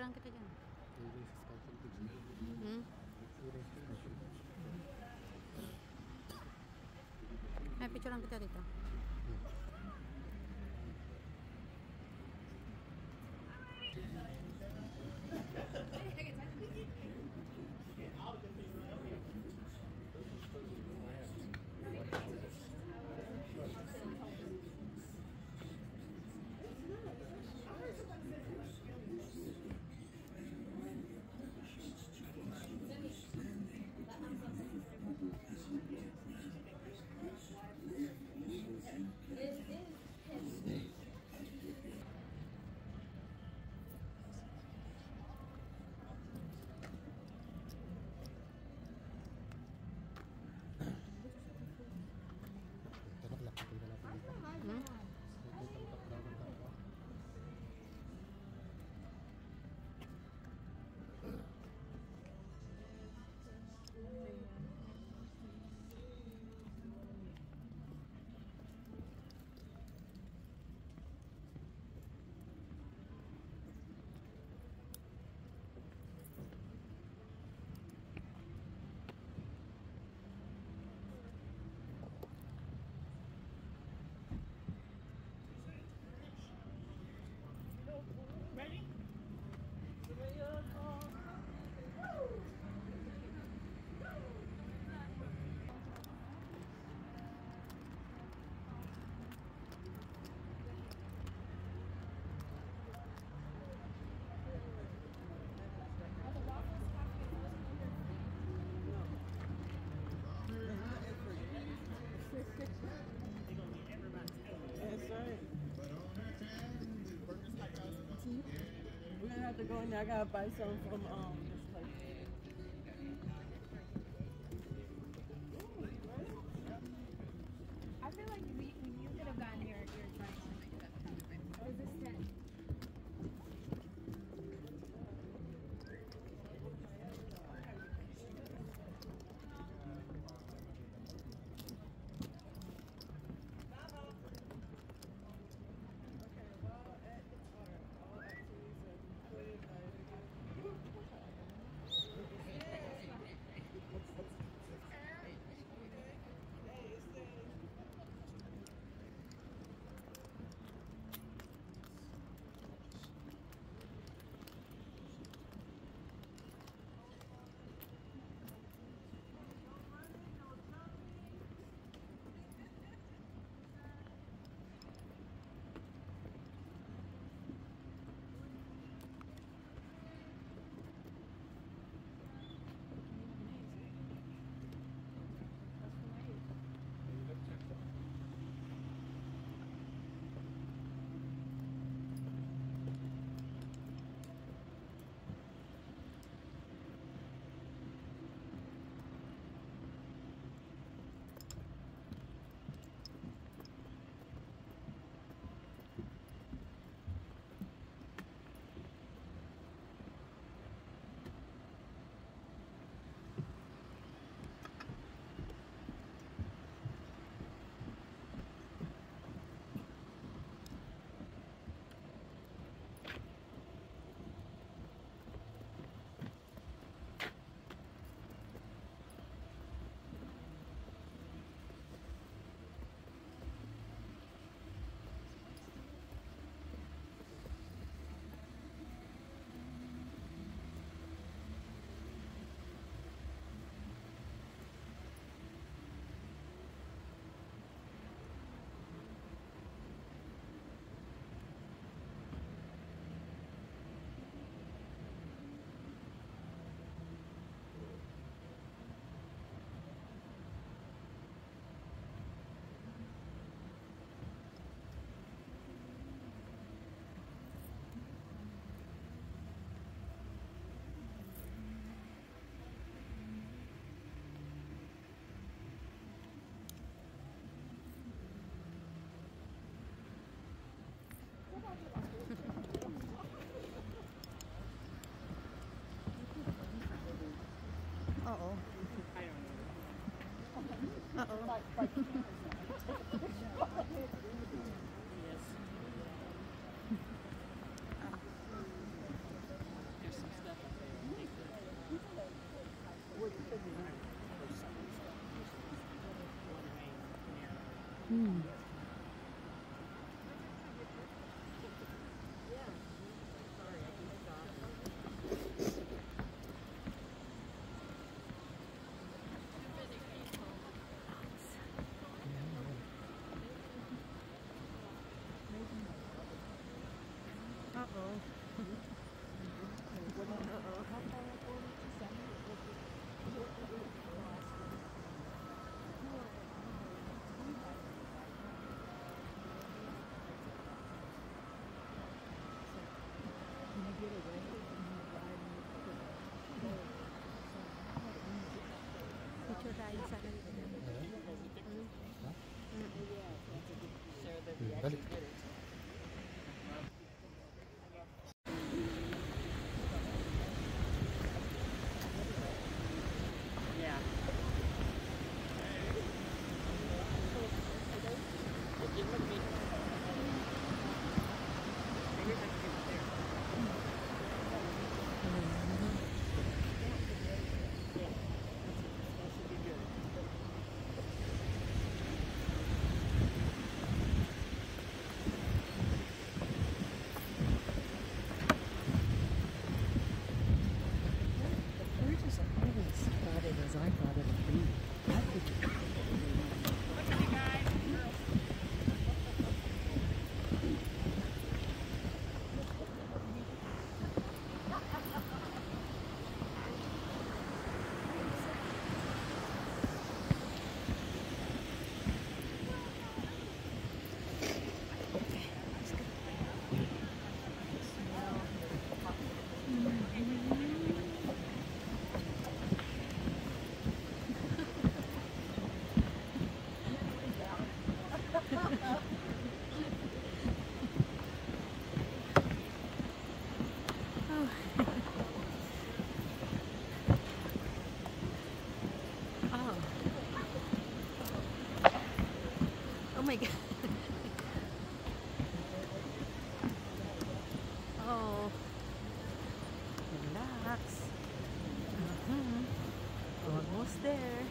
Pipicturean kita dyan. Hmm? Ay, picturean kita dito. Ready? That's right. We're gonna have to go in there. I gotta buy some from this place. I feel like when you could have gotten your trying something that time. Or is this 10? Oo. Oo. Yes. Hmm. Uh-oh. Picture tayo sana dito. Balik. We're just always thought it as I thought it would be. I think it Oh. Oh my god. Oh. Relax. Almost there.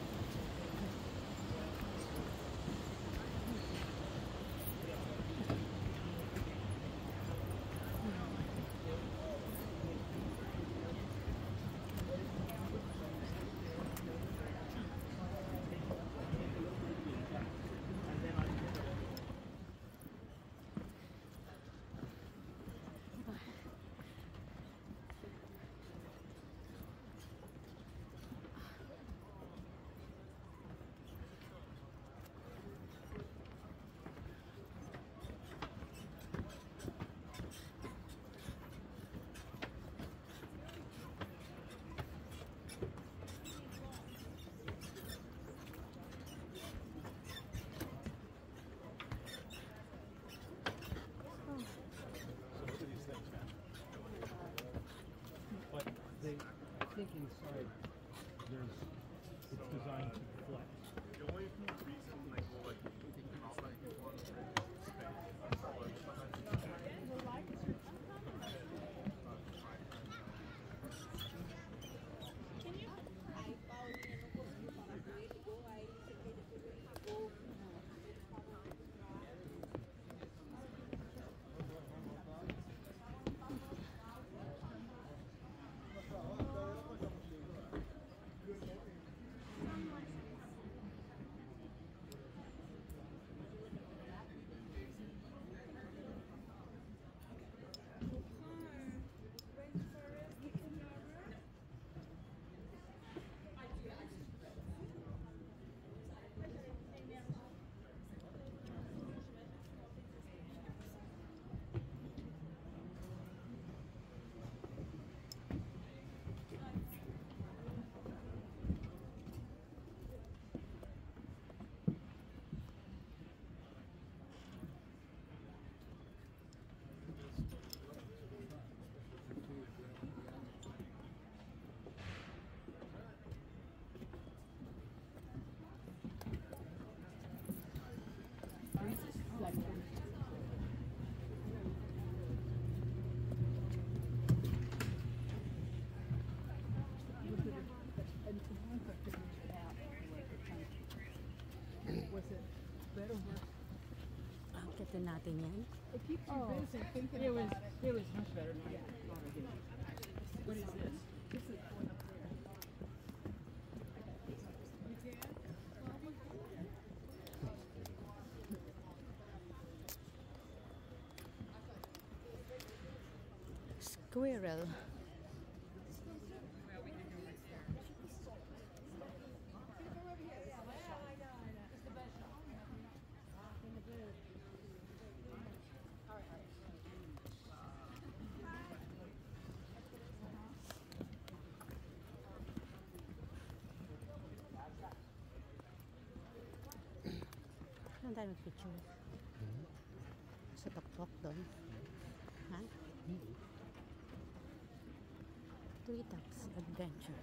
But they, I think inside there's, it's designed to flex. better work. Akitin natin yan. It keeps you busy thinking about it. It was much better. Not again. What is this? This is going up there. Squirrel. Saan tayo mag-picture? Sa tuktok doon. Ha? Treetops Adventure.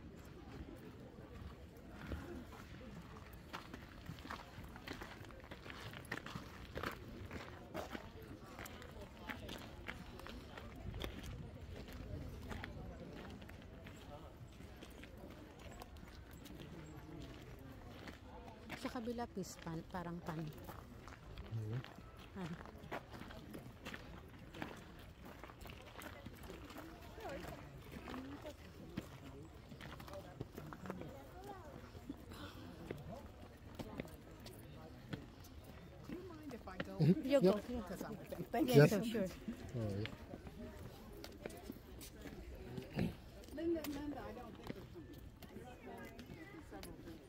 Sa kabila pispan, parang pan. Ah. Do you mind if I go? You go. Because I'm thank Yes, sure. Alright. Linda, I don't think it's several things.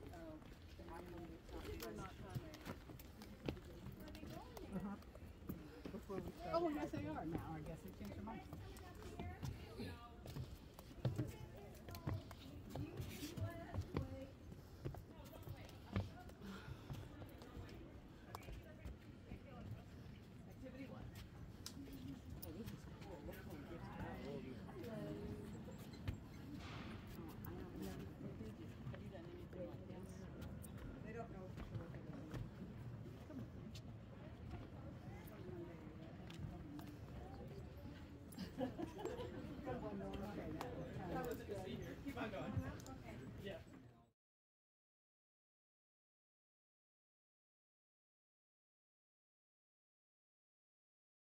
Before we start. Oh, yes, they are now. I guess they changed their mind.